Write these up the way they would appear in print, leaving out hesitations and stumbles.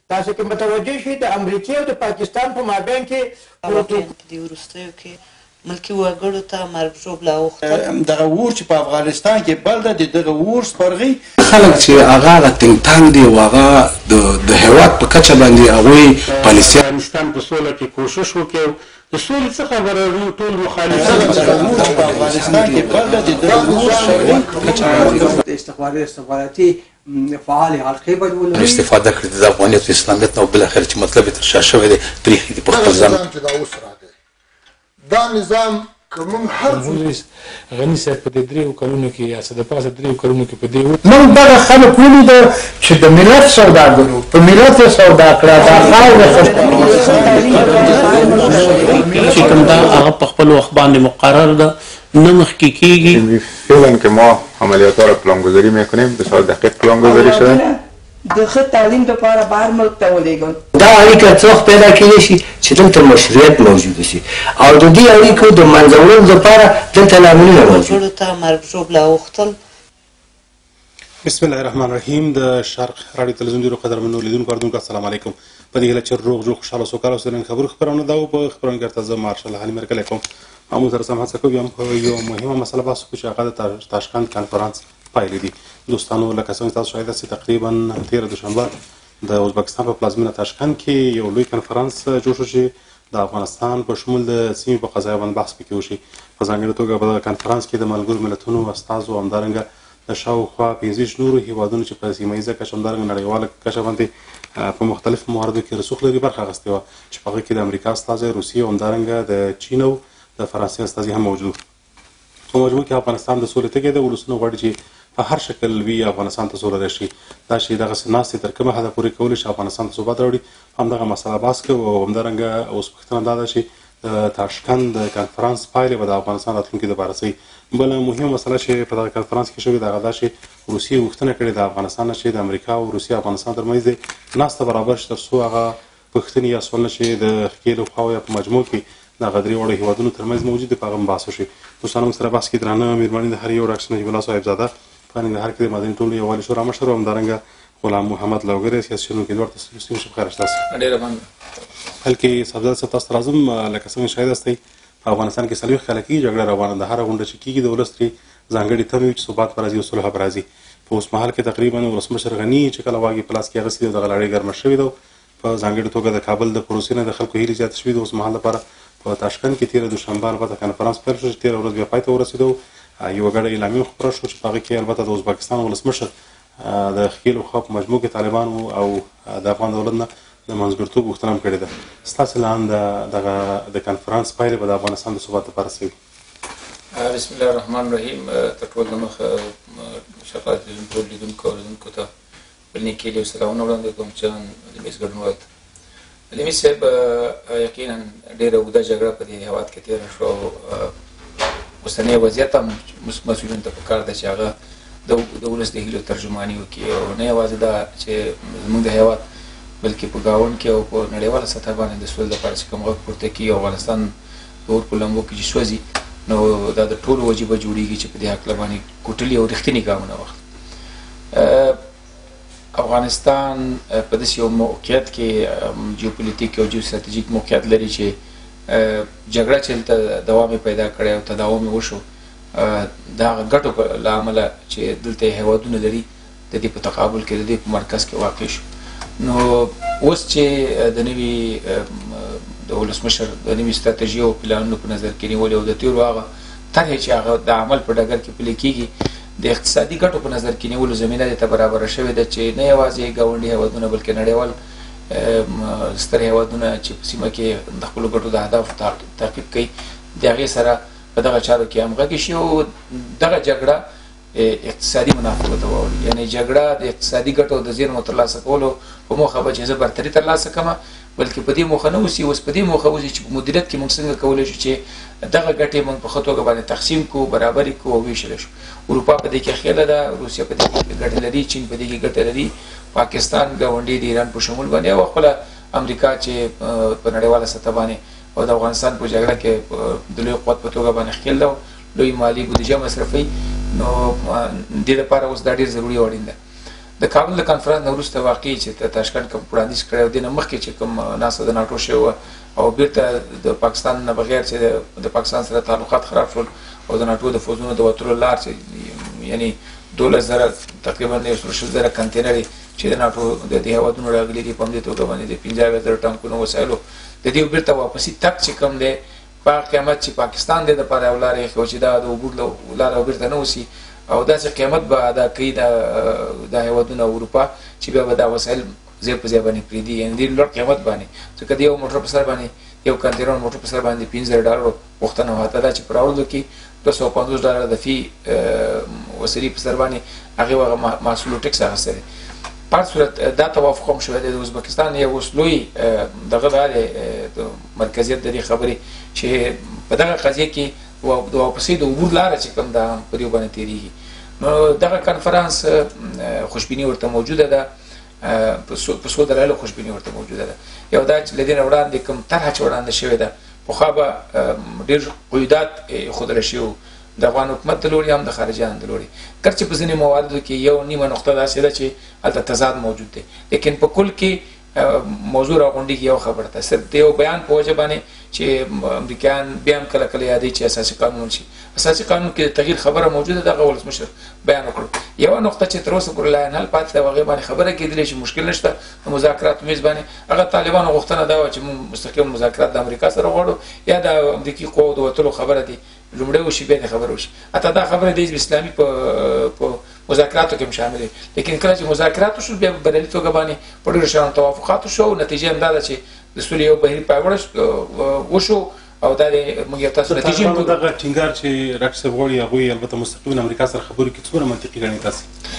تاسو کې متوجه شئ د امریکې او د پاکستان په مابین کې په دې وروستیو کې ملکي وګړو ته مرګ ژوبله اوښتل. دغه اور چې په افغانستان کې بل ده د دغه اور سپرغۍ خلک چې هغه هغه تنګ تانګ دي او هغه د هېواد په کچه باندې هغوی پالیسي افغانستان په سوله کې کوشش وکړو د سولې څه خبره لرو ټول مخالفین په افغانستان کې بل ده د دغه اور سپرغۍ استخباراتي فعال حلقې باید ولري استفاده کړي د افغانیت او اسلامیت نه بلاخره چې مطلب یې تر شا شوی دی پرېښي دي په خپل ځان چې دا اوس راغی دا نظام که موږ هر غني صاحب په دې 3 کلونو کې یا څه د پاسه 3 کلونو کې په دې موږ دغه خلک ولیدل چې د ملت سوداګرو په ملت یې سودا کړه دا خاوره چې کوم دا هغه په خپل وخت باندې مقرر ده نه مخکې کېږي. فعلا که ما عملیات را پلانگذاری میکنیم بسیار دقیق پلانگذاری شده د ښه تعلیم دپاره بهر ملک ته ولیږل. دا اړیکه څه وخت پیدا کېدای شي چې دلته مشروعیت موجود شي او د دې اړیکو د منځوړلو دپاره دلته لاملونه موجود وګړو ته مرګ ژوبله اوښتل. بسم الله الرحمن الرحیم. د شرق راډیو تلویزیون ډېرو قدرمنو لیدونکو اردونکو السلام علیکم. په دې هیله چې روغ جوړ خوشحاله سوکاله اوسئ. نن خبرو خپرونه دا و. په خپرونکي ته زه مارشال حلیم مرکلی کوم. همون سره سم هڅه کوم یو مهمه مسله بحث وکړو چې هغه د تاشکند کنفرانس پایلې دي. دوستانو لکه څنګه تاسو شاید چې تقریبا 13 دوشنبه د ازبکستان په پلازمینه تاشکند کې یو لوی کنفرانس جوړ شو چې د افغانستان په شمول د سیمې په قضایاو باندې بحث پکې وشي. په ځانګړې توګه په دغه کنفرانس کې د ملګرو ملتونو استازو همدارنګه د شاوخوا 15 نورو هیوادونو چې په سیمه ییزه کچه همدارنګه نړیواله کچه باندې په مختلفو مواردو کې رسوخ لري برخه اخیستې وه چې په هغه کې د امریکا استازی، روسیې او همدارنګه د چین او د فرانسې استازي هم موجود. په مجموع کې افغانستان د سولې تږی دی. ولسونه غواړي چې په هر شکل وي افغانستان ته سوله راشي. دا چې دغسې ناستې تر کومه حده پورې کولی شي افغانستان ته ثبات راوړي همدغه مسله بحث کوو او همدارنګه اوس پوښتنه دا ده چې د تاشکند د کنفرانس پایلې به د افغانستان راتلونکي دپاره څه وي. بله مهمه مسله چې په دغه کنفرانس کې شوې د هغه دا چې روسیې غوښتنه کړې د افغانستان نه چې د امریکا او روسیې افغانستان ترمنځ د ناسته برابر شي تر څو هغه پوښتنې یا سوالونه چې د ښکېلو خواو یا په مجموع کې دغه درې واړو هیوادونو ترمنځ موجود دي په هغه بحث وشي. دوستانو موږ سره بحث کې درانه مېرمنې د هر یو ډاکټر نجیب الله صاحبزاده په ننګرهار کې د مدني ټولنې یووالي شورا مشر او همدارنګه غلام محمد لوګری سیاسي شنونکي دواړه تاسو ته بخیر شته. ډېره مننه. بلکې صاحبزاده صاحب تاسو ته راځم. لکه څنګه شاهد یاستئ په افغانستان کې 40 کاله کېږي جګړه روانه ده. هره غونډه چې کېږي د ولس ترې ځانګړې تمې وي چې ثبات به راځي او صلح به راځي. په اوس مهال کې تقریبا ولسمشر غني چې کله واګې په لاس کې اخیستې ده دغه لړۍ ګرمه شوې ده. په ځانګړې توګه د کابل د پروسې نه د خلکو هیلې زیاتې شوې ده. اوس مهال لپاره په تاشکند کې 13 دوشنبه البته کنفرانس پیل شو چې 13 ورځ بیا پای ته ورسېدو. یوه ګډه اعلامیه خپره شوه چې په هغه کې البته د ازبکستان ولسمشر د ښکېلو خوا په مجموع کې طالبانو او د افغان دولت نه د منځګړیتوب غوښتنه هم کړې ده. ستاسې له اند دغه د کنفرانس پایلې به د افغانستان د ثبات لپاره څه وي؟ بسم الله الرحمن الرحیم. تر ټولو دمخه شرق ټول لیدونکو اورېدونکو ته بل نیکې هیلې او سلامونه وړاندې کوم چې د میز ګډونوال ته. علمي صاحب یقینا ډېره اوږده جګړه په دې هېواد کې تېره شوه او اوسنی وضعیت هم مسؤلینو ته پکار ده چې هغه د ولس د هیلو ترجماني وکړي او نه یوازې دا چې زموږ د هېواد بلکې په ګاونډ کې او په نړیواله سطح باندې د سولې لپاره چې کوم غږ پورته کړي او افغانستان د اور په لمبو کې چې سوځي نو دا د ټولو وجیبه جوړېږي چې په دې هکله باندې کوټلي او رښتیني ګامونه واخلي. افغانستان په داسې یو موقعیت کې جیوپولیتیک او جیوستراتیژیک موقعیت لري چې جګړه چې دلته دوام یې پیدا کړی او تداوم یې وشو د هغه ګټو له امله چې دلته هېوادونه لري د دې په تقابل کې د دې په مرکز کې واقع شو. نو اوس چې د نوي د ولسمشر د نوي ستراتیژي او پلانونو په نظر کې نیولې او د تېرو هغه طرحې چې هغه د عمل په ډګر کې پلي کېږي د اقتصادي ګټو په نظر کې نیولو زمینه دې ته برابره شوې ده چې نه یوازې ګاونډي هېوادونه بلکې نړیوال ستر هېوادونه چې په سیمه کې د خپلو ګټو د اهدافو تعقیب کوي د هغې سره په دغه چارو کې همغږي شي او دغه جګړه اقتصادي منافعو ته واوړي. یعنې جګړه د اقتصادي ګټو د زیرمو ترلاسه کولو په موخه به چې زه برتري ترلاسه کړمه بلکې په دې موخه نه اوسي. اوس په دې موخه اوسي چې په مدیریت کې موږ څنګه کولی شو چې دغه ګټې موږ په ښه توګه باندې تقسیم کړو، برابرې کړو او ویشلی شو. اروپا په دې کې ښکېله ده، روسیه په دې کې ګټې لري، چین په دې کې ګټې لري، پاکستان ګاونډي د ایران په شمول باندې او خپله امریکا چې په نړیواله سطح باندې او د افغانستان په جګړه کې د لوی قوت په توګه باندې ښکېل ده، لوی مالي بودیجه مصرفوي. نو دې لپاره اوس دا ډېر ضروري او اړین ده. د کابل د کانفرنس نه وروسته واقعي چې تاشکند کوم وړاندیز کړی او دې نه مخکې چې کوم ناسته د ناټو شوې وه او بیرته د پاکستان نه بغیر چې د پاکستان سره تعلقات خراب شول او د ناټو د فوجونو د وتلو لار چې یعنی 12,000 تقریبا 1,000 کنټینرې چې د ناټو د دې هیوادونو راغلي دي په همدې توګه باندې د 15,000 ټانکونو وسایلو د دې بیرته واپسي تک چې کوم دی په قیامت چې پاکستان د لپاره یو لارې ایښې چې دا د عبور لاره بیرته نه وسي او داسې قیمت به ادا کوي د هیوادونو اروپا چې بیا به دا وسایل ځای په ځای باندې پرېږدي یعنې ډېر لوړ قیمت باندې ځکه د یو موټر په سر باندې یو کنټینر موټر په سر باندې $15,000 غوښتنه وه دا چې په راوړلو کې $250 د فی وسیلې په سر باندې هغې هغه محصول و ټکس اخیستی دی په هر صورت دا توافق هم شوی دی د ازبکستان یو اوس لوی دغه دا دی د مرکزیت د دې خبرې چې په دغه قضیه کې د واپسۍ د عبور لاره چې کوم ده په دې باندې تېرېږي نو دغه کنفرانس خوشبیني ورته موجوده ده په څو دلایلو خوشبیني ورته موجوده ده یو دا چې له دې نه وړاندې کوم طرحه چې وړاندې شوې ده پخوا به ډېر قیودات ایښودلی شوي د افغان حکومت د لوري هم د خارجیانو د لوري ګرچې په ځینې موادو کې یو نیمه نقطه داسې ده چې هلته تضاد موجود دی لیکن په کل کې موضوع راغونډېږي یو خبره ده صرف د یو بیان په وجه باندې چې امریکایان بیا هم کله کله یادوي چې اساسي قانون شي اساسي قانون کې د تغییر خبره موجوده ده هغه ولسمشر بیان وکړو یوه نقطه چې تر اوسه پورې لا حل پاتې ده هغې باندې خبره کېدلی چې مشکل نشته د مذاکراتو میز باندې هغه طالبانو غوښتنه دا وه چې موږ مستقیم مذاکرات د امریکا سره غواړو یا د امریکي قواو د وتلو خبره دي لومړی وشي بیا د خبره وشي حتی دا خبره د حزب اسلامي په مذاکراتو کې هم شامل دي لیکن کله چې مذاکرات وشول بیا په بریالي توګه باندې په ډېرو شیانو توافقات وشو او نتیجه همدا ده چې د سولې یو بهیر پایوړ وشو او دا د موږ یو تاسو نتیجې طالبانو دغه ټینګار چې ډاکټر صاحب غواړي هغوی البته مستقیما امریکا سره خبرې کړي څومره منطقي ګڼئ تاسې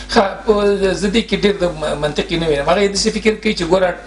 ښه زه دې کې ډېر د منطقي نه وینم هغه داسې فکر کوي چې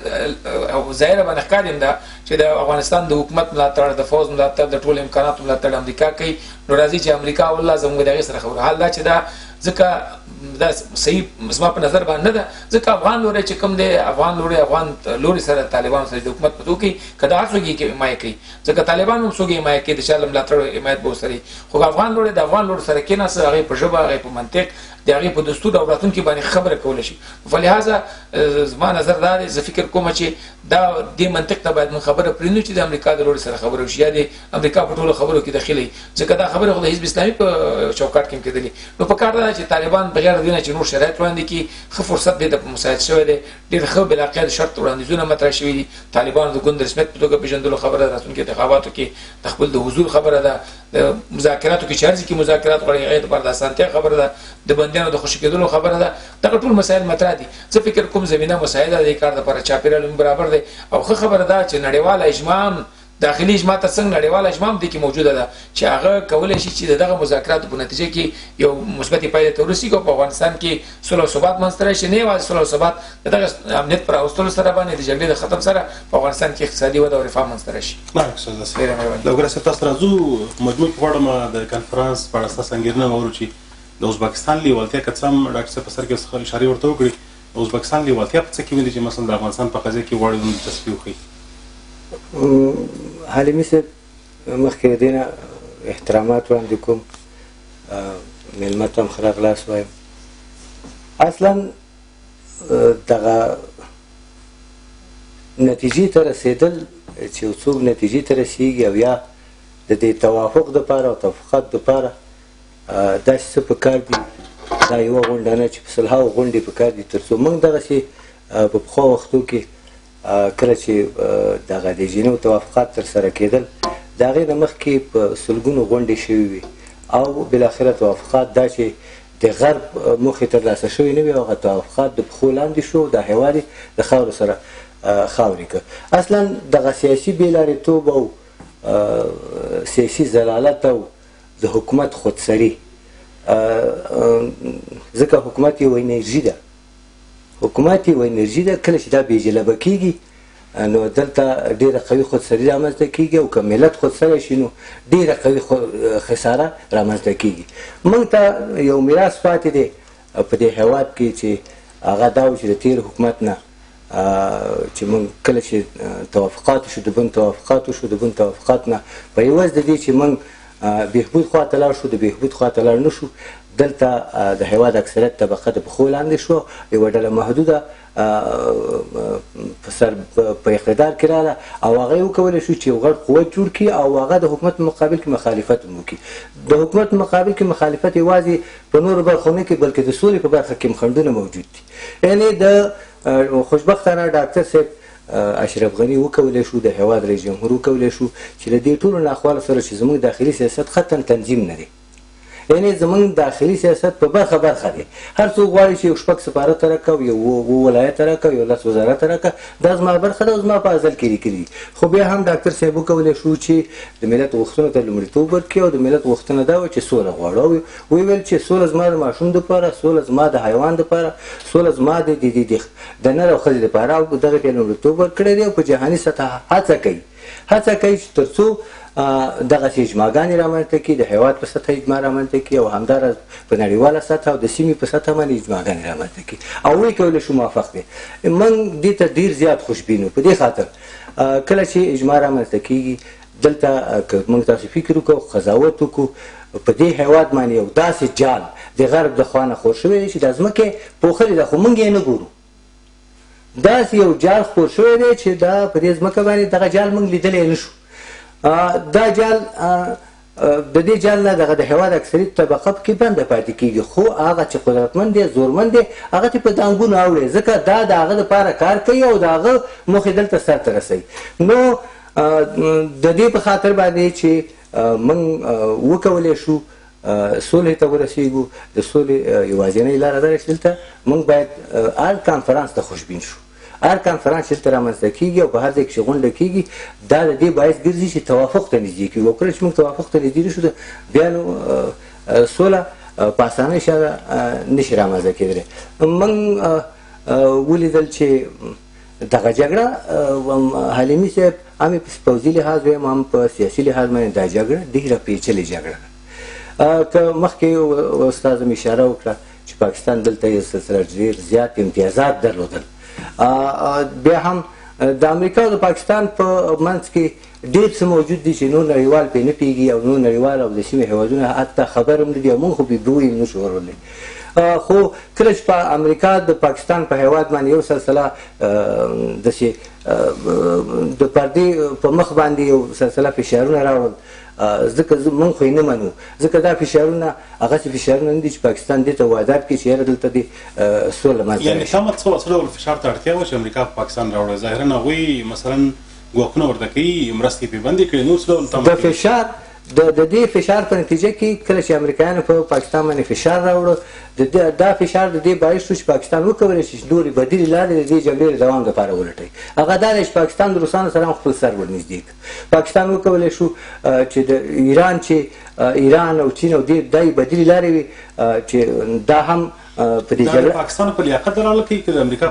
ګوره ظاهره باندې ښکاري هم ده چې د افغانستان د حکومت ملاتړ د فوز ملاتړ د ټولو امکاناتو ملاتړ امریکا کوي نو راځي چې امریکا والله زموږ د هغې سره خبره حال دا چې دا ځکه دا صحیح زما په نظر باندې نه ده ځکه افغان لوری چې کوم دی افغان لوري سره طالبانو سره د حکومت په توګه کې که دا هر څوک یې حمایه کوي ځکه طالبان هم څوک یې حمایه کوي د چا له ملاتړ حمایت به ورسره وي خو افغان لوری د افغان لور سره کېناسته هغې په ژبه هغې په منطق د هغې په دستور او راتلونکي باندې خبره کولی شي فلهذا زما نظر دا دی زه فکر کوم چې دا دې منطق ته باید موږ خبره پرېږدو چې د امریکا د لوري سره خبره وشي یا د امریکا په ټولو خبرو کې دخیل وي ځکه دا خبرې خو د حزب اسلامي په چوکاټ کې هم کېدلي نو په کار دا ده چې طالبان بغیر د دې نه چې نور شرایط وړاندې کړي ښه فرصت دې ته مساعد شوی دی ډېر ښه بلاقیا د شرط وړاندیزونه مطرح شوي دي طالبانو د ګوند رسمیت په توګه پېژندلو خبره ده راتلونکي انتخاباتو کې د خپل د حضور خبره ده د مذاکراتو کې چې هر ځای کې مذاکرات غواړي هغې دپاره د اسانتیا خبره ده د بندیانو د خوشي کېدلو خبره ده دغه ټول مسایل مطرح دي زه فکر کوم زمینه مساعده د دې کار دپاره چاپېریال هم برابر دی او ښه خبره ده چې نړیواله اجماع هم داخلي اجماع ته څنګه نړیواله اجماع هم دې کې موجوده ده چې هغه کولی شي چې د دغه مذاکراتو په نتیجه کې یو مثبتې پایلې ته ورسېږي او په افغانستان کې صلح او ثبات منځته راشي نه یوازې صلح او ثبات د دغه امنیت پر راوستلو سره باندې د جګړې د ختم سره په افغانستان کې اقتصادي وده او رفاه منځته راشي لوګره صاحب تاسو راځو مجموعي په غواړم د کنفرانس په اړه ستاسو انګېرنه واورو چې د ازبکستان لیوالتیا که څه هم ډاکټر صاحب په سر کې اشارې ورته وکړي د ازبکستان لیوالتیا په څه کې ویلي چې مثلا د افغانستان په قضیه کې غواړي دلچسپي وښیي حلیمي صاحب مخکې د دې نه احترامات وړاندې کوم مېلمه ته هم ښه راغلاست وایم اصلا دغه نتیجې ته رسېدل چې یو څوک نتیجې ته رسېږي او یا د دې توافق دپاره او توافقات دپاره داسې څه پکار دي دا یوه غونډه نه چې په سلهاوو غونډې پکار دي تر څو موږ دغسې په پخوا وختو کې کله چې دغه د جنیو توافقات ترسره کېدل د هغې نه مخکې په سلګونو غونډې شوي وي او بالاخره توافقات دا چې د غرب موخې ترلاسه شوې نه وي هغه توافقات د پښو لاندې شو دا هېواد یې د خاورو سره خاورې کړ اصلا دغه سیاسي بېلارېتوب او سیاسي ضلالت او د حکومت خودسري ځکه حکومت یو انرژي ده حکومت یو انرژي ده کله چې دا بېجلبه کېږي نو دلته ډېره قوي خودسري رامنځته کېږي او که ملت خودسری شي نو ډېره قوي خساره رامنځته کېږي موږ ته یو میراث پاتې دی په دې هېواد کې چې هغه دا و چې د تېر حکومت نه چې موږ کله چې توافقات وشو د بن توافقات وشو د بن توافقات نه په عوض د دې چې موږ بهبود خواته لاړ شو، د بهبود خواته لاړ نه شو. دلته د هېواد اکثریت طبقه د پښو لاندې شوه، یوه ډله محدوده په اقتدار کې راغله او هغه یې وکولی شو چې یو غټ قوت جوړ کړي او هغه د حکومت په مقابل کې مخالفت هم وکړي. د حکومت په مقابل کې مخالفت یوازې په نورو برخو نه کې بلکې د سولې په برخه کې هم خنډونه موجود دي. یعنې د خوشبختانه ډاکټر صاحب اشرف غني وکولی شو، د هېواد رئیس جمهور وکولی شو چې له دې ټولو ناخوالو سره چې زموږ داخلي سیاست خطا تنظیم نه دی، یعنې زموږ داخلي سیاست په برخه برخه دی. هر څوک غواړي چې یو 6 سفارت راکړه او یو 2 ولایت راکړه، یو 10 وزارت راکړه. دا زما برخه ده او زما په ازل کې لیکلي. خو بیا هم ډاکټر صاحب وکولی شو چې د ملت غوښتنو ته لومړیتوب ورکړي او د ملت غوښتنه دا وه چې سوله غواړو. ویې ویل چې سوله زما د ماشوم دپاره، سوله زما د حیوان دپاره، سوله زما د نر او ښځې دپاره، او دغه ته یې لومړیتوب ورکړی دی او په جهاني سطح هڅه کوي چې تر څو دغسې اجماعګانې رامنځته کړي، د هېواد په سطح اجماع رامنځته کړي او همداراز په نړیواله سطح او د سیمې په سطح باندې اجماعګانې رامنځته کړي. او ویې کولی شو موافق دی. موږ دې ته ډېر زیات خوشبین وو. په دې خاطر کله چې اجماع رامنځته کېږي دلته که موږ تاسو فکر وکړو، قضاوت وکړو، په دې هېواد باندې یو داسې جال د غرب د خوا نه خور شوی دی چې دا ځمکې پوښلې ده خو موږ یې نه ګورو. داسې یو جال خور شوی دی چې دا په دې ځمکه باندې دغه جال موږ لیدلی نه شو. دا جال د دې جال نه دغه د هېواد اکثریت طبقه پکې بنده پاتې کېږي، خو هغه چې قدرتمند دی، زورمند دی، هغه ته په دانګونو اوړي، ځکه دا د هغه دپاره کار کوي او د هغه موخې دلته سرته رسوي. نو د دې په خاطر باندې چې موږ وکولی شو سولې ته ورسېږو، د سولې یوازینۍ لاره دا ده چې دلته موږ باید هر کانفرانس ته خوشبین شو. هر کانفرانس چې دلته رامنځته کېږي او په هر ځای کې چې غونډه کېږي دا د دې باعث ګرځي چې توافق ته نږدې کېږي. او کله چې موږ توافق ته نږدې نه شو بیا نو سوله په اسانۍ سره نه شي رامنځته کېدلی. موږ ولیدل چې دغه جګړه حلیمي صاحب هم په پوځي لحاظ ویم هم په سیاسي لحاظ باندې دا جګړه ډېره پیچلې جګړه ده. که مخکې استاد هم اشاره وکړه چې پاکستان دلته یو سلسله ډېر زیات امتیازات درلودل. بیا هم د امریکا او د پاکستان په منځ کې ډېر څه موجود دي چې نور نړیوال پرې نه پوهېږي او نور نړیوال او د سیمې هېوادونه حتی خبر هم نه دي او موږ خو پرې پوه نه شو ورغلی. خو کله چې په امریکا د پاکستان په هېواد باندې یو سلسله داسې د پردې په مخ باندې یو سلسله فشارونه راوړل، ځکه موږ خو یې نه منو، ځکه دا فشارونه هغسې فشارونه نه دي چې پاکستان دې ته وعدات کړي چې یاره دلته دې سوله منځته یعنې تمه څه ډول فشار ته اړتیا وه چې امریکا په پاکستان راوړی؟ ظاهرا هغوی مثلا ګواښونه ورته کوي، مرستې پرې بندې کړي، نور څه ډول تمه د فشار د دې فشار په نتیجه کې کله چې امریکایانو په پاکستان باندې فشار راوړه، دا فشار د دې باعث شو چې پاکستان وکولی شي چې نورې بدیلې لارې د دې جګړې د دوام لپاره ولټوي. هغه دا دی چې پاکستان د روسانو سره هم خپل سر ورنږدې کړ. پاکستان وکولی شو چې د ایران او چین او دې دا بدیلې لارې وي چې دا هم په دې جګړه پاکستان په لیاقت دلاله کوي که د امریکا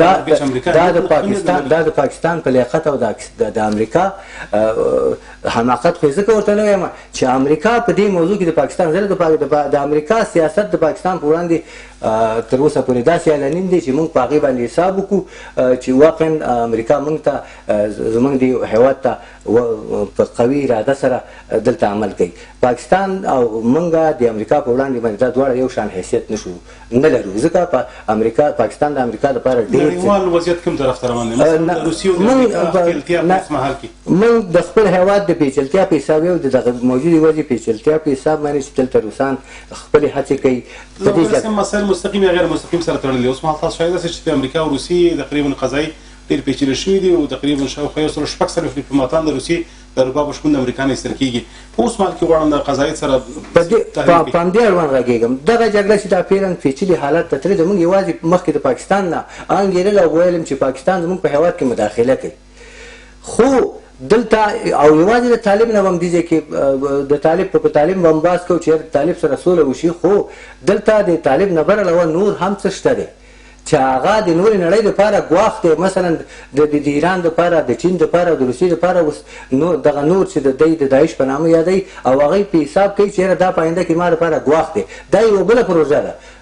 دا د پاکستان په لیاقت او د امریکا حماقت خو ځکه ورته نه وایم چې امریکا په دې موضوع کې د پاکستان د امریکا سیاست د پاکستان په وړاندې تر اوسه پورې داسې اعلانین دی چې موږ په هغې باندې حساب وکړو چې واقعا امریکا موږ ته زموږ دې هېواد ته په قوي اراده سره دلته عمل کوي. پاکستان او موږ د امریکا په وړاندې باندې دا دواړه یو شان حیثیت نه لرو، ځکه پاکستان د امریکا لپاره ډېر نړیوال وضعیت کوم طرف ته روان دی؟ مثلا د روسیې او د امریکا ښکېلتیا په اوس مهال کې موږ د خپل هېواد د پیچلتیا په حساب یو د دغه موجودې وضعې پیچلتیا په حساب باندې چې دلته روسان خپلې هڅې کوي په دې مسایل مستقیم یا غیر مستقیم سره تړلي. اوس مهال تاسو شاید چې د امریکا او روسیې تقریبا قضایي ډېر پیچلي شوي دي او تقریبا شاوخوا 160 ډیپلوماتان د روسیې د اروپا په شتون د امریکا نه ایستل کېږي. په اوس مهال کې غواړم د قضایت سره په همدې اړوند غږېږم. دغه جګړه چې دا پیرن پیچلي حالت ته تللې ده، موږ یوازې مخکې د پاکستان نه انګېرل او ویلم چې پاکستان زموږ په هېواد کې مداخله کوي، خو دلته او یوازې د طالب نه هم دې ځای کې د طالب په طالب بمباس کوو چې طالب سره سوله وشي، خو دلته د طالب نه بر علاوه نور هم څه شته دی چې هغه د نورې نړۍ دپاره ګواښ دی. مثلا د ایران دپاره، د چین دپاره او د روسیې دپاره اوس دغه نور چې د داعش په نامه یادوي او هغوی په حساب کوي چې یاره دا په آینده کې ما دپاره ګواښ دی. دا یوه بله پروژه ده.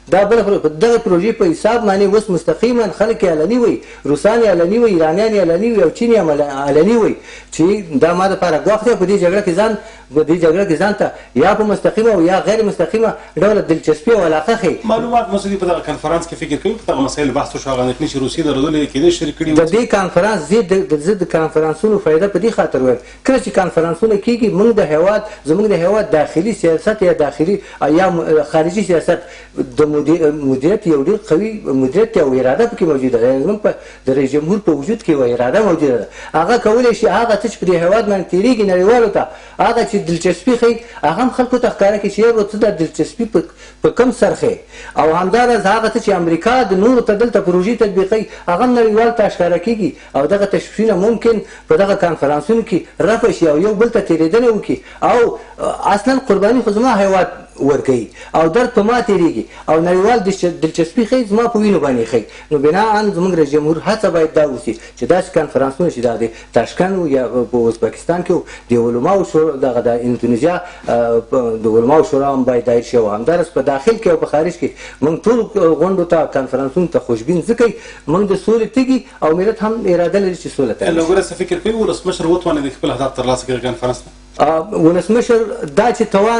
دا بله خبره په دغه پروژې په حساب باندې اوس مستقیما خلک یې علني وایي، روسان یې علني وایي، ایرانیان یې علني وایي او چین یې علني وایي چې دا ما دپاره ګواښ دی. په دې جګړه کې ځان ته یا په مستقیمه او یا غیر مستقیمه ډوله دلچسپي او علاقه ښیي. معلومات مسعودي په دغه کنفرانس کې فکر کوي په دغه مسایلو بحث وشو، هغه اندېښنې چې روسیې درلودلې کېدای شي شریک کړي د دې کانفرانس زه د کانفرانسونو فایده په دې خاطر وایم کله چې کانفرانسونه کېږي زموږ د هېواد داخلي سیاست یا داخلي یا خارجي سیاست د مدیریت یو ډېر قوي مدیریت او اراده پکې موجوده ده. زموږ د رئیس جمهور په وجود کې یوه اراده موجوده ده. هغه کولی شي هغه څه چې په دې هېواد باندې تېرېږي نړیوالو ته هغه چې دلچسپي ښیي هغه هم خلکو ته ښکاره کړي چې یاره ته دا دلچسپي په کوم سر ښیي او همداراز هغه څه چې امریکا د نورو ته دلته پروژې تطبیقوي هغه هم نړیوالو ته ښکاره کېږي او دغه تشویشونه ممکن په دغه کانفرانسونو کې رفع شي او یو بل ته تېرېدنه وکړي او اصلا قرباني خو زما هېواد ورکوي او درد په ما تېرېږي او نړیوال دلچسپي ښیي زما په وینو باندې ښیي. نو بناً زموږ رئیس جمهور هڅه باید دا وسي چې داسې کانفرانسونه چې دا د تاشکند یا په ازبکستان کې د علماو دغه د اندونیزیا د علماو شورا هم باید دایر شي او همداراز په داخل کې او په خارج کې موږ ټول غونډو ته کانفرانسونو ته خوشبین ځکه موږ د سولې تږي او ملت هم اراده لري چې سوله تامین شي. لوګره څه فکر کوي ولسمشر وتوانېد خپل اهداف ترلاسه کړي کنفرانس نه؟ ولسمشر دا چې توان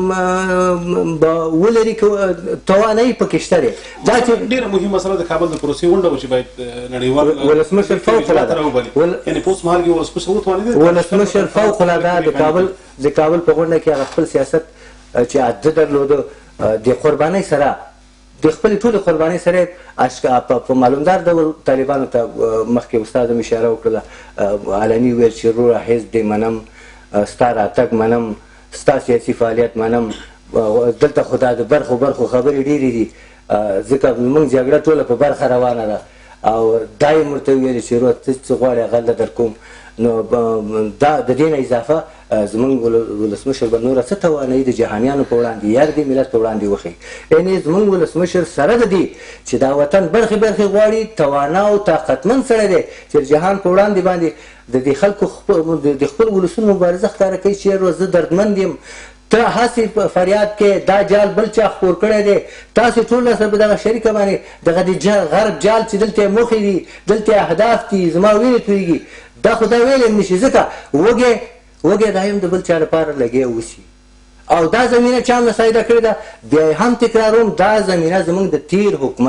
ولري توانایي پکې شته دی. دا چې ډېره مهمه مسله د کابل د پروسې غونډه وه چې باید نړیوال ولسمشر فوق العاده یعنې په اوس مهال کې ولسمشر وتوانېد ولسمشر فوق العاده د کابل په غونډه کې هغه خپل سیاست چې عادت درلوده د قربانۍ سره د خپلې ټولې قربانۍ سره په معلومدار ډول طالبانو ته مخکې استاد هم اشاره وکړله علني ویل چې وروره حزب دې منم ستا راتګ منم ستا سیاسي فعالیت منم دلته خو دا د برخو خبرې ډېرې دي ځکه زموږ جګړه ټوله په برخه روانه ده او دا یې ورته ویلې چې وروره ته څه غواړې هغه در کوم. نو دا د دې نه اضافه زموږ ولسمشر به نوره څه توانایي د جهانیانو په وړاندې یا د ملت په وړاندې وښیي. یعنې زموږ ولسمشر سره د دې چې دا وطن برخې غواړي توانا او طاقتمن سړی دی چې جهان په وړاندې باندې د دې خلکو د خپل ولسونو مبارزه ښکاره کوي چې یاره زه دردمند یم ته هسې فریاد کې دا جال بل چا خپور کړی دی تاسې ټول سره په دغه شریکه باندې دغه د غرب جال چې دلته یې موخې دي دلته یې اهداف دي زما وینې تویږي دا خو دا ویلی هم نشي ځکه وږی دا هم د بل چا لپاره لګیا اوسي او دا زمینه چا مساعده کړې ده. بیا هم تکراروم دا زمینه زموږ د تیر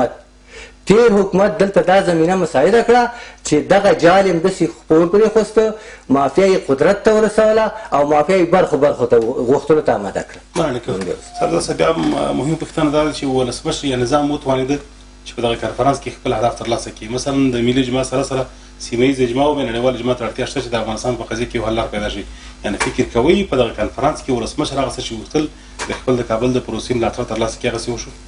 حکومت دلته دا زمینه مساعده کړه چې دغه جال یې همداسې خپور پرېښوسته مافیا یې قدرت ته ورسوله او مافیا یې برخو ته غوښتلو ته آماده کړه. سردار صاحب بیا مهم پوښتنه دا ده چې ولسمشر یا نظام وتوانېده چې په دغه کنفرانس کې خپل اهداف ترلاسه کړي مثلا د ملي اجماع سره سیمه ییز اجماع او نړیوال اجماع ته اړتیا شته چې د افغانستان په قضیه کې یو حل لار پیدا شي. یعنې فکر کوئ په دغه کنفرانس کې ولسمشر هغه څه چې غوښتل د خپل د کابل د پروسې ملاتړ ترلاسه کړي هغسې وشو؟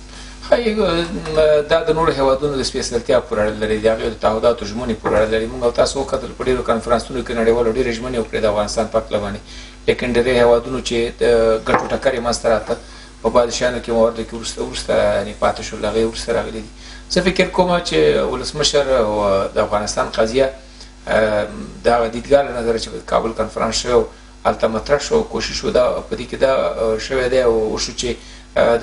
دا د نورو هېوادونو د سپېڅلتیا پورې اړه لري د هغې د تعهداتو ژمنې پورې اړه لري. موږ او تاسو وکتل په ډېرو کنفرانسونو کې نړیوالو ډېرې ژمنې وکړې د افغانستان په هکله باندې لیکن ډېری هېوادونو چې ګټو ټکر یې منځته راته په بعضې شیانو کې مواردو کې وروسته پاتې شول هغې وروسته راغلي دي. زه فکر کوم چې ولسمشر او د افغانستان قضیه د هغه دیدګاه له نظره چې کابل کنفرانس شوی و هلته مطرح شو کوشش و دا په دې کې دا شوی دی او وشو چې د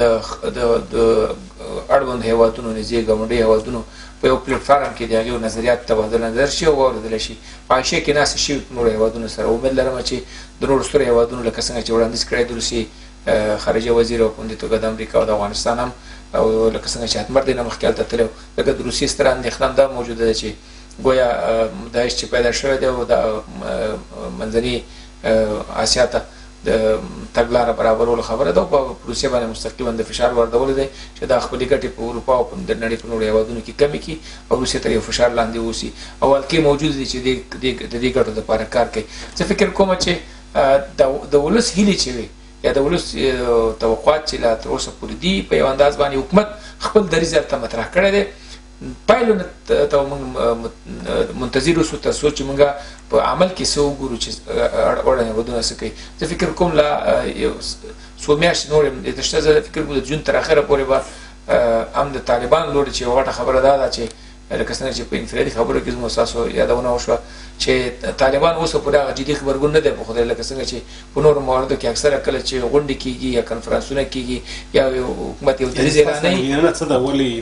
اړوند هېوادونو نږدې ګاونډي هېوادونو په یو پلیټفارم کې د هغې نظریات تبادله نظر شي او واورېدلی شي په حاشیه کې ناستې شوي په نورو هېوادونو سره. امید لرم چې د نورو سترو هېوادونو لکه څنګه چې وړاندیز کړی د روسیې خارجه وزیر او په همدې توګه د امریکا او د افغانستان هم او لکه څنګه چې حتمر دی نه مخکې هلته تللی و لکه د روسیې ستره اندېښنه هم دا موجوده ده چې ګویا داعش چې پیدا شوی دی او د منځني اسیا ته د تګلاره برابرولو خبره ده او په روسیې باندې مستقیما د فشار واردول دی چې دا خپلې ګټې په اروپا او په نړۍ په نورو هېوادونو کې کمې کړي او روسیې ته یو فشار لاندې واوسي او هلکې موجود دي چې د دې ګټو دپاره کار کوي. زه فکر کوم چې د ولس هیلې چې وي یا د ولس توقعات چې لا تر اوسه پورې دي په یو انداز باندې حکومت خپل دریځ هلته مطرح کړی دی پایلو ته موږ منتظر اوسو تر څو چې موږ په عمل کې څه وګورو چې اړوند هېوادونه څه کوي. زه فکر کوم لا یو څو میاشتې نورې دې شته. زه فکر کوم د جون تر اخره پورې به هم د طالبان لوري چې یوه غټه خبره دا ده چې لکه څنګه چې په انفرادي خبرو کې زموږ ستاسو یادونه وشوه چې طالبان اوس پورې هغه جدي خبرګون نه دی پرېښودی لکه څنګه چې په نورو مواردو کې اکثره کله چې غونډې کېږي یا کنفرانسونه کېږي یا حکومت یو دریځ اعلانوي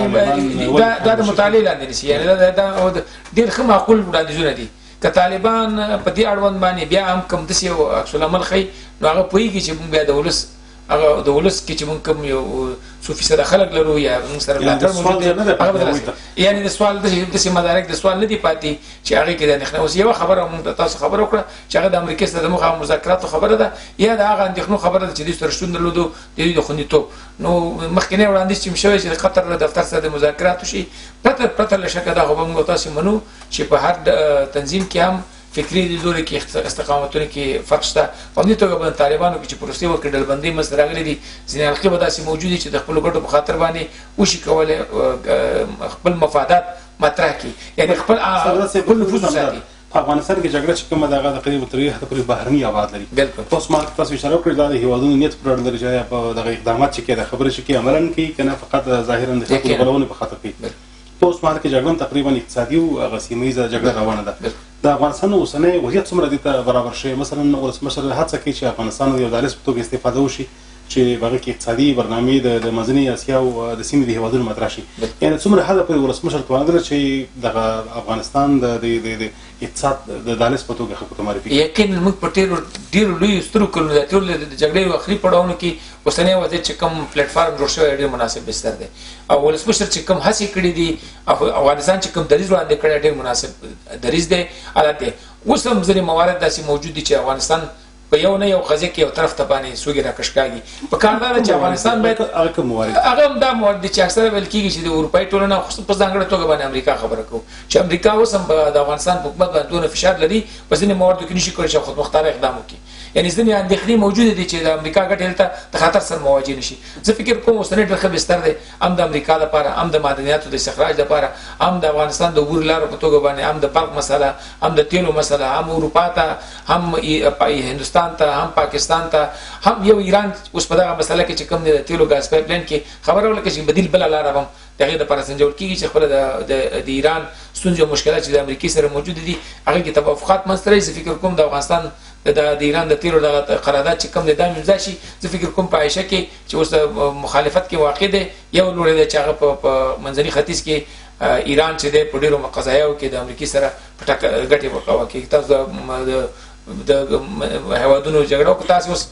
دا د مطالعې لاندې نیسي یعنې دا ډېر ښه معقول وړاندیزونه دي که طالبان په دې اړوند باندې بیا هم کوم داسې یو عکس العمل ښیي نو هغه پوهېږي چې موږ بیا د ولس هغه د ولس کې چې موږ کوم یو څو فیصده خلک لرو یا موږ سره ملاتړ موجود دی هغه بدل یعنې د سوال داسې مدارک د سوال نه دي پاتې چې هغې کې د اندېښنه اوس یوه خبره موږ تاسو خبره وکړه چې هغه د امریکې سره د موږ مذاکراتو خبره ده یا د هغه اندېښنو خبره ده چې دوی سره شتون درلودو د دوی د خوندیتوب نو مخکینی وړاندیز چې شوی چې د قطر له دفتر سره د مذاکراتو شي پرته له شکه دا خو به موږ تاسې منو چې په هر تنظیم کې هم فکري لیدلوري کې استقامتونه کې فرق شته په همدې توګه به طالبانو کې چې په وروستي وخت کې ډلبندۍ منځته راغلې دي ځینې حلقې به داسې موجودې چې د خپلو ګټو په خاطر باندې وشي کولی خپل مفادات مطرح کړي یعنې خپل نفوذ وساتي په افغانستان کې جګړه چې کومه ده هغه تقریبا تر یوه حده پورې بهرني ابعاد لري اوس ما تاسو اشاره وکړې دا د هېوادونو نیت پر اړه لري چې په دغه اقدامات چې کوي د خبرې چې کوي عملا کوي که نه فقط ظاهرا د خلکو د غولونې په خاطر کوي په اوس مهال کې جګړه تقریبا اقتصادي او هغه سیمه ییزه جګړه روانه ده د افغانستان اوسنی وضعیت څومره دې ته برابر شوی مثلا ولسمشر هڅه کوي چې افغانستان یو دهلیز په توګه استفاده وشي چې هغه کې اقتصادي برنامې د منځنۍ اسیا او د سیمې د هېوادونو مطرح شي یعنې څومره حده پورې ولسمشر توانېدله چې دغه افغانستان د اقتصاد د دهلیز په توګه خلکو ته معرفي کړي یقینا موږ په ډېرو لویو سترو کلونو د جګړې اخري پړاوونو کې اوسنی وضعیت چې کوم پلیټفارم جوړ شوی ډېر مناسب بستر دی او ولسمشر چې کوم هڅې کړي دي افغانستان چې کوم دریځ وړاندې کړی ډېر مناسب دریځ دی حالت دی اوس هم ځینې موارد داسې موجود دي چې افغانستان په یو نه یو قضیه کې یو طرف ته باندې سوګي راکش کاږي په کار دا چې افغانستان باید هغه هم دا موارد چې اکثره ویل کېږي چې د اروپایي ټولنه په ځانګړې توګه باندې امریکا خبره کوو چې امریکا اوس هم د افغانستان په حکومت باندې دونه فشار لري په ځینې مواردو کې نشي کولی چې خودمختاره اقدام وکړي یعنې ځینې اندېښنې موجودې دي چې د امریکا ګټې هلته د خطر سره مواجه نشي زه فکر کوم اوسنی ډېر ښه بستر دی هم د امریکا لپاره هم د معدنیاتو د استخراج لپاره هم د افغانستان د عبوري لارو په توګه باندې هم د برق مسله هم د تیلو مسله هم اروپا ته هم هندوستان ته هم پاکستان ته هم یو ایران اوس په دغه مسله کې چې کوم دی د تیلو ګاز پایپ لاین کې خبره ولکه چې بدیل بله لاره هم د هغې دپاره سنجول کېږي چې خپله د ایران ستونزې او مشکلات چې د امریکې سره موجود دي هغې کې توافقات منځته راشي زه فکر کوم د افغانستان د ایران د تیلو دغه قرارداد چې کوم دی دا امضا شي زه فکر کوم په عایشه کې چې اوس مخالفت کې واقع دی یو لوری دی چې هغه په منځني ختیځ کې ایران چې دی په ډېرو قضایاو کې د امریکې سره په ګټې وقوه کوي تاسو د هېوادونو جګړه وکړو تاسې اوس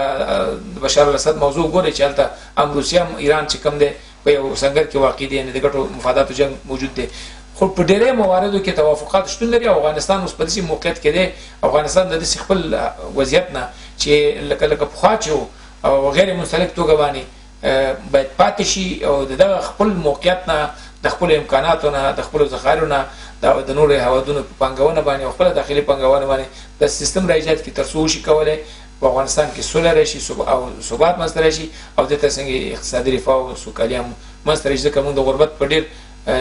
د بشار الاسد موضوع ګورئ چې هلته هم روسیه هم ایران چې کوم دی په یو سنګر کې واقع دی یعنې د ګټو مفاداتو جنګ موجود دی خو په ډېری مواردو کې توافقات شتون لري افغانستان اوس په داسې موقعیت کې دی افغانستان د داسې خپل وضعیت نه چې لکه پخوا چې او غیر منسلک توګه باندې باید پاتې شي او د دغه خپل موقعیت نه د خپلو امکاناتو نه د خپلو ذخایرو نه د نورو هېوادونو په پانګونه باندې او خپله داخلي پانګونه باندې د سیستم را ایجاد کړي تر څو وشي کولی په افغانستان کې سوله راشي او ثبات منځته راشي او دې ته څنګه اقتصادي رفاه او سوکالي هم منځته راشي ځکه موږ د غربت په ډېر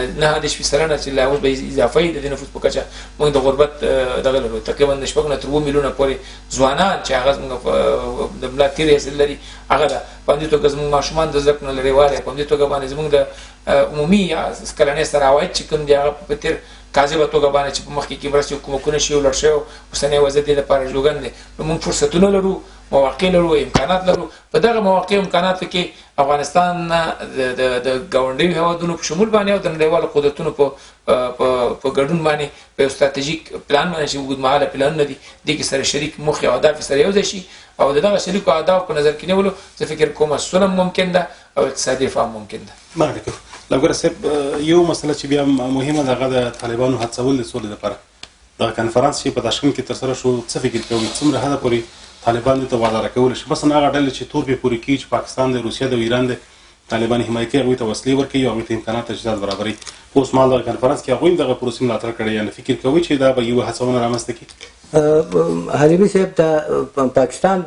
9 سلنه چې لا اوس به اضافه وي د دې نفوس په کچه موږ د غربت دغه لرو تقریبا د 6 نه تر 2 میلیونه پورې ځوانان چې هغه زموږ د ملا تېرې حاصل لري هغه ده په همدې توګه زموږ ماشومان د زده کړو نه لرې والی په همدې توګه باندې زموږ د عمومي کلنۍ سره عواید چې کوم دي هغه په تېر کاذبه توګه باندې چې په مخکې کې مرستې کومکونه شي او لړ شوی اوسنی وضعیت دې لپاره ژوګند دی نو موږ فرصتونه لرو مواقع لرو امکانات لرو په دغه مواقع امکاناتو کې افغانستان د ګاونډیو هېوادونو په شمول باندې او د نړیوالو قدرتونو په ګډون باندې په یو ستراتیژیک پلان باندې چې اوږدمهاله پلانونه دي دې کې سره شریک موخې او اهداف سره یو ځای شي او د دغه شریکو اهداف په نظر کې نیولو زه فکر کوم سوله ممکن ده او اقتصادي رفاه ممکن ده مننه لګوره صاحب یو مسله چې بیا مهمه ده هغه د طالبانو هڅول د سولې لپاره دغه کنفرانس چې په تاشکند کې ترسره شو څه فکر کوئ څومره حده پورې طالبان دې ته واداره کولی شي مثلا هغه ډلې چې تور پې پورې کېږي چې پاکستان دی روسیه دی او ایران دی طالبان حمایه کوي هغوی ته وسلې ورکوي او هغوی ته امکانات تجهیزات برابروي په اوس مهال دغه کنفرانس کې هغوی هم دغه پروسې ملاتړ کړی یعنې فکر کوئ چې دا به یوه هڅونه رامنځته کړي حبیبي صاحب د پاکستان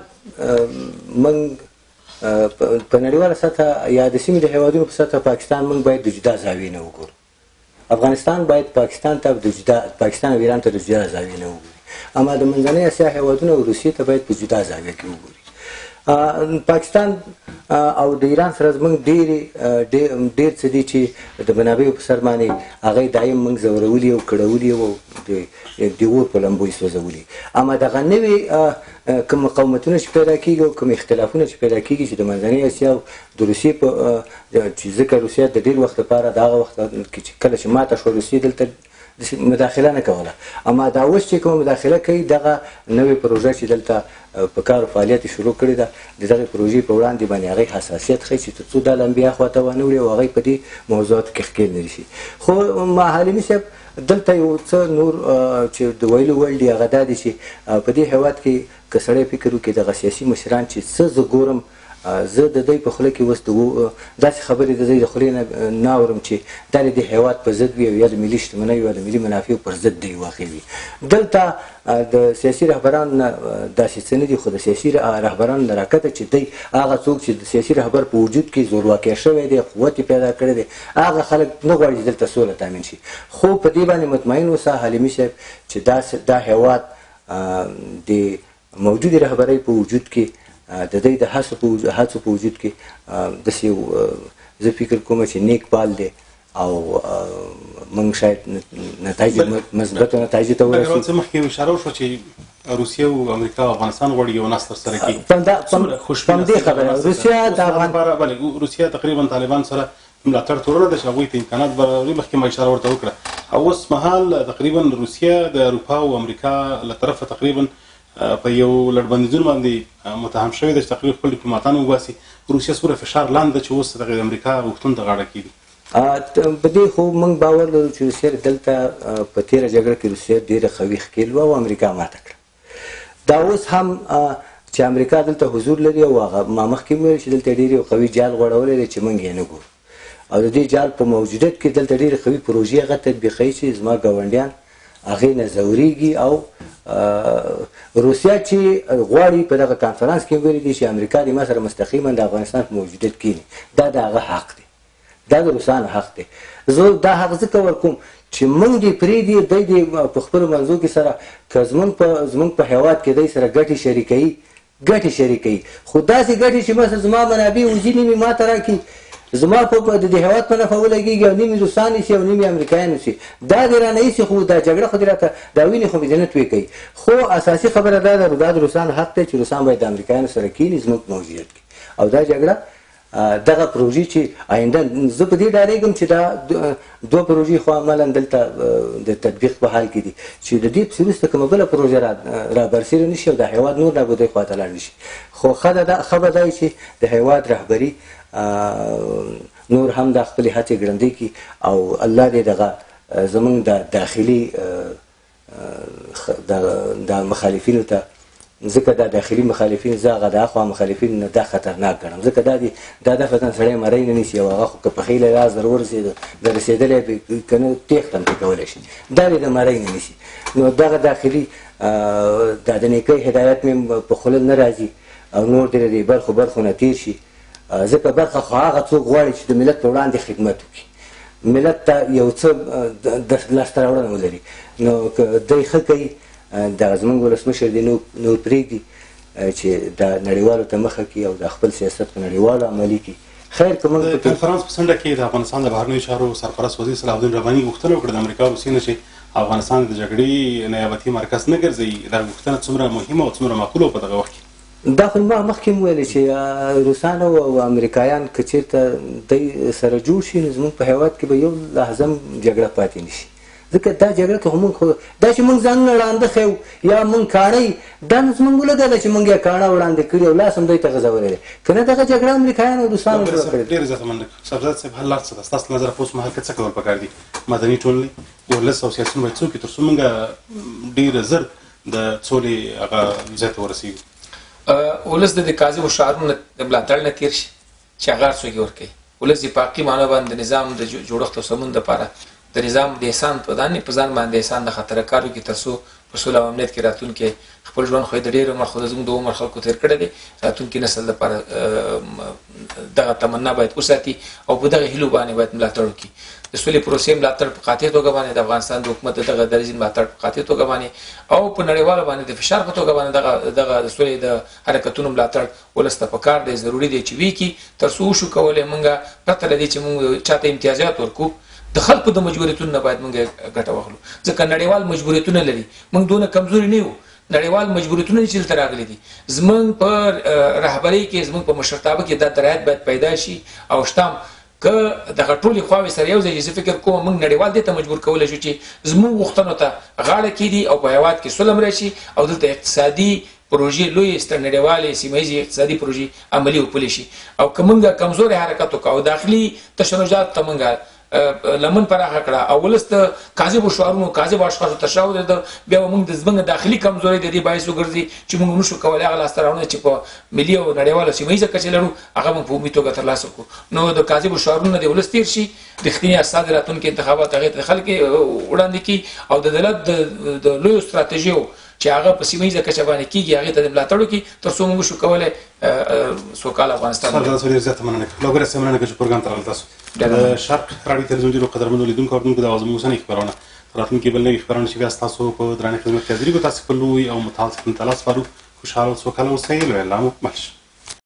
موږ په نړیواله سطحه یا د سیمې د هېوادونو په سطحه پاکستان موږ باید د جدا زاویې نه وګورو افغانستان باید پاکستان او ایران ته د جدا زاویې نه وګوري اما د منځنۍ اسیا هېوادونه او روسیې ته باید په جدا زاویه کې وګوري پاکستان او د ایران سره زموږ ډېر څه دي چې د منابعو په سر باندې هغه دایم موږ ځورولي او کړولي او د اور په لمبو یې سوځولي. اما دغه نوي کوم مقاومتونه چې پیدا کېږي او کوم اختلافونه چې پیدا کېږي چې د منځنۍ اسیا او د روسیې په چې ځکه روسیه د ډېر وخت لپاره د هغه وخت کې چې کله چې ماته شوه روسیې دلته مداخله نه کوله، اما دا اوس چې کومه مداخله کوي دغه نوې پروژه چې دلته په کار او فعالیت شروع کړې ده د دغې پروژې په وړاندې باندې هغې حساسیت ښیي چې تر څو دا لمبې اخواته ونه وړي او هغوی په دې موضوعاتو کې ښکېل نه شي. خو حالمي صاحب دلته یو څه نور چې د ویلو وړ دي هغه دا دي چې په دې هېواد کې که سړی فکر وکړي دغه سیاسي مشران چې څه زه ګورم زه د دوی په خوله کې اوس داسې خبرې د دوی د خولې نه اورم چې دا د دې هېواد په ضد وي او یا د ملي شتمنیو یا د ملي منافعو پر ضد دی واقع وي. دلته د سیاسي رهبران داسې څه نه دي، خو د سیاسي رهبرانو نه راکته چې دی هغه څوک چې د سیاسي رهبر په وجود کې زورواکی شوی دی، قوت یې پیدا کړی دی، هغه خلک نه غواړي چې دلته سوله تامین شي. خو په دې باندې مطمئن اوسه حلیمي صاحب چې دا هېواد د موجودې رهبرۍ په وجود کې د دوی د هڅو په وجود کې داسې یو زه فکر کوم چې نیک بال دی او موږ شاید مثبتو نتایجو ته ورسو. مخکې اشاره وشوه چې روسیه او امریکا او افغانستان غواړي یو نسل ترسره کړي. په همدې خبره روسیه د روسیه تقریبا طالبان سره ملاتړ تړلی ده چې هغوی ته امکانات برابروي. مخکې ما اشاره ورته وکړه. او اوس مهال تقریبا روسیه د اروپا او امریکا له طرفه تقریبا په یو لړبندیزونو باندې متهم شوې ده چې تقریبا خپل ډیپلوماتان وباسي. روسیه څومره فشار لاندې چې اوس د امریکا غوښتنو ته غاړه کېږي. په دې خو موږ باور لرو چې روسیه دلته په تېره جګړه کې روسیه ډېره قوي ښکېل وه او امریکا ماته کړه. دا اوس هم چې امریکا دلته حضور لري او هغه ما مخکې وویل چې دلته ډېر یو قوي جال غوړولی دی چې موږ یې نه ګورو او د دې جال په موجودیت کې دلته ډېرې قوي پروژې هغه تطبیقوي چې زما ګاونډیان هغې نه ځورېږي او روسیه چې غواړي په دغه کانفرانس کې ویلي دي چې امریکا د ما سره مستقیما د افغانستان په موجودیت کښېني. دا د هغه حق دی، دا د روسانو حق دی. زه دا حق ځکه ورکوم چې موږ دې پرېږدي دی دې په خپلو منځو کې سره که زموږ په هېواد کې دی سره ګټې شریکوي خو داسې ګټې چې مثلا زما منابع وځي نیمې ما ته راکړي، زما په د دې هېواد په نفع ولګېږي او نیمې روسان شي او نیمې امریکایان شي، دا دې رانه ایسي خو دا جګړه خو دې راته دا وینې خو مې دې نه توی کوي. خو اساسي خبره دا ده دا د روسانو حق دی چې روسان باید د امریکایانو سره کښېني زموږ په موجودیت کې او دا جګړه دغه پروژې چې آینده زه په دې ډارېږم چې دا دوه پروژې خو عملا دلته د تطبیق په حال کې دي چې د دې پسې وروسته کومه بله پروژه را برسېره نه شي او د هېواد نور نابودۍ خواته لاړ نه شي. خو ښه به دا وي چې د هېواد رهبري نور هم د خپلې هڅې ګړندۍ کړي او الله دې دغه زموږ د داخلي د مخالفینو ته ځکه دا داخلي مخالفین زه هغه د اخوا مخالفین نه دا خطرناک ګڼم ځکه دا دفعتاً سړی مری نه نیسي او هغه خو که پخې له لاس در ورسېده د رسېدلی که نه تېښته هم پرې کولی شي دا دې د مری نه نیسي. نو دغه داخلي دا د نیکۍ هدایت مې په خوله نه راځي او نور دې د دې برخو نه تېر شي ځکه برخه خو هغه څوک غواړي چې د ملت په وړاندې خدمت وکړي، ملت ته یو څه لاسته راوړنه ولري. نو که دی ښه کوي دغه زموږ ولسمشر دی نور پرېږدي چې د نړیوالو ته مخه کړي او د خپل سیاست په نړیوالو عملي کړي. خیر که موږ د کنفرانس په څنډه کې د افغانستان د بهرنیو چارو سرپرست وزیر صلاح الدین رباني غوښتنه وکړه د امریکا او روسیې نه چې افغانستان د جګړې نیابتي مرکز نه ګرځوي. دغه غوښتنه څومره مهمه او څومره معقوله په دغه وخت کې؟ دا خو ما مخکې هم ویلې چې روسانو او امریکایان که چېرته دی سره جوړ شي نو زموږ په هېواد کې به یو لحظه هم جګړه پاتې نه شي ځکه دا جګړه که موږ دا چې موږ ځانونه ړانده ښیو یا موږ کاڼه دا نو زموږ ولګه ده چې موږ یې کاڼه وړاندې کړي او لاس هم دوی ته غځولی دی که نه دغه جګړه امریکایانو او روسانو جوړه کړې ډېر زیاته مننه. صاحبزاده صاحب حل لار څه ده ستاسو نظر په اوس مهال کې څه کول پکار دي؟ مدني ټولنې ولس او سیاسیون باید څه وکړي تر څو موږ ډېر زر د سولې هغه ځای ته ورسېږو؟ ولس د دې کاذبو شعارونو د ملاتړ نه تېر شي چې هغه هر څوک یې ورکوي. ولس د پاکي معنا باندې د نظام د جوړښت او سمون دپاره د نظام د احسان په ځان باندې احسان د خطر کار وکړي تر څو په سوله او امنیت کې راتلونکي خپل ژوند خو د ډېر عمر خو زموږ د عمر خلکو تېر کړی دی راتلونکي نسل لپاره دغه تمنا باید وساتي او په دغه هیلو باندې باید ملاتړ وکړي د سولې پروسې ملاتړ په قاطع توګه باندې د افغانستان د حکومت دغه دریځ ملاتړ په قاطع توګه باندې او په نړیواله باندې د فشار په توګه باندې دغه د سولې د حرکتونو ملاتړ ولس ته پکار دی ضروري دی چې وي کې تر څو وشو کولی موږ پرته له دې چې موږ چاته امتیازات ورکو د خلکو د مجبوریتونو نه باید موږ ګټه واخلو ځکه نړیوال مجبوریتونه لري موږ دونه کمزوري نه یو نړیوال مجبوریتونه چې دلته راغلي دي زموږ په رهبرۍ کې زموږ په مشرتابه کې دا درایت باید پیدا شي او شتام که دغه ټولې خواوې سره یو ځای زه فکر کوم موږ نړیوال دې ته مجبور کولی شو چې زموږ غوښتنو ته غاړه کېږدي او په هېواد کې سوله راشي او دلته اقتصادي پروژې لوی نړیوالې سیمه ییزې اقتصادي پروژې عملي وپلې شي او که موږ کمزوري حرکت وکړو او داخلي تشنجات ته موږ لمن پراخه کړه او ولس ته کاذبو شعارونو کاذبو اشخاصو تشاو د بیا موږ د زموږ داخلي کمزوري د دې باعث وګرځي چې موږ نشو کولی هغه لاسته راوړنه چې په ملي او نړیواله سیمه ییزه کچه لرو هغه موږ په عمومي توګه ترلاسه کړو نو د کاذبو شعارونو د ولس تېر شي رښتیني اسناد راتلونکي انتخابات هغې ته د خلک وړاندې کړي او د دولت د لویو ستراتیژیو چې هغه په سیمه ییزه کچه باندې کېږي هغې ته د ملاتړ وکړي تر څو موږ وشو کولی سوکاله افغانستان زیاته مننه کوم لوګره سم مننه چې پروګرام ته راغلی تاسو د شرق راډیو تلویزیون ډېرو قدرمنو لیدونکو اورېدونکو دا زموږ اوسنۍ خپرونه تر راتلونکي بل نوي خپرونه چې بیا ستاسو په درانه خدمت کې حاضري کوو تاسو په لوی او متعال خدمت الله سپارو خوشحاله او سوکاله اوسئ لوی الله مو مل شه